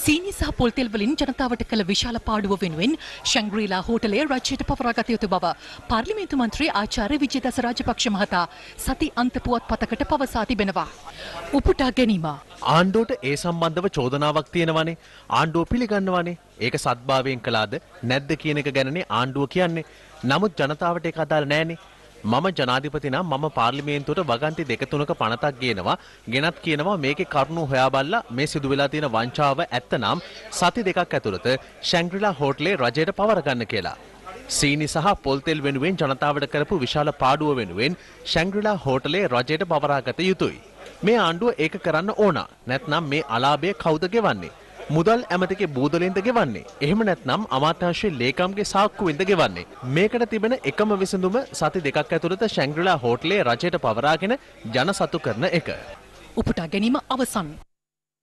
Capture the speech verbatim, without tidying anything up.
සීනි සහ පොල් තෙල් වලින් ජනතාවට කළ විශාල පාඩුව වෙනුවෙන් ශැංග්‍රීලා හෝටලය රජයට පවරාගත යුතු බව පාර්ලිමේන්තු මන්ත්‍රී ආචාර්ය විජේදාස රාජපක්ෂ මහතා සති අන්ත පුවත්පතකට පවසා තිබෙනවා. උපුටා ගැනීම. ආණ්ඩුවට ඒ සම්බන්ධව චෝදනාවක් තියෙනවනේ. ආණ්ඩුව පිළිගන්නවනේ. ඒක සත්භාවයෙන් කළාද නැද්ද කියන එක ගැනනේ ආණ්ඩුව කියන්නේ. නමුත් ජනතාවට ඒක අදාළ නෑනේ. මම ජනාධිපති නම් මම පාර්ලිමේන්තුවට වගන්ති දෙක තුනක පනතක් ගේනවා ගෙනත් කියනවා මේකේ කරුණු හොයා බලලා මේ සිදු වෙලා තියෙන වංචාව ඇත්තනම් සති දෙකක් ඇතුළත ශැංග්‍රීලා හෝටලේ රජයට පවර ගන්න කියලා. සීනි සහ පොල් තෙල් වෙනුවෙන් ජනතාවට කරපු විශාල පාඩුව වෙනුවෙන් ශැංග්‍රීලා හෝටලේ රජයට පවරාගත යුතුයි. මේ ආණ්ඩුව ඒක කරන්න ඕන. නැත්නම් මේ අලාභය කවුද ගෙවන්නේ? මුදල් ඇමතිගේ බූදලෙන්ද ගෙවන්නේ? එහෙම නැත්නම් අමාත්‍යාංශයේ ලේකම්ගේ සාක්කුවෙන්ද ගෙවන්නේ? මේකට තිබෙන එකම විසඳුම සති දෙකක් ඇතුළත ශැංග්‍රීලා හෝටලේ රජයට පවරාගෙන ජන සතු කරන එක. උපුටා ගැනීම අවසන්.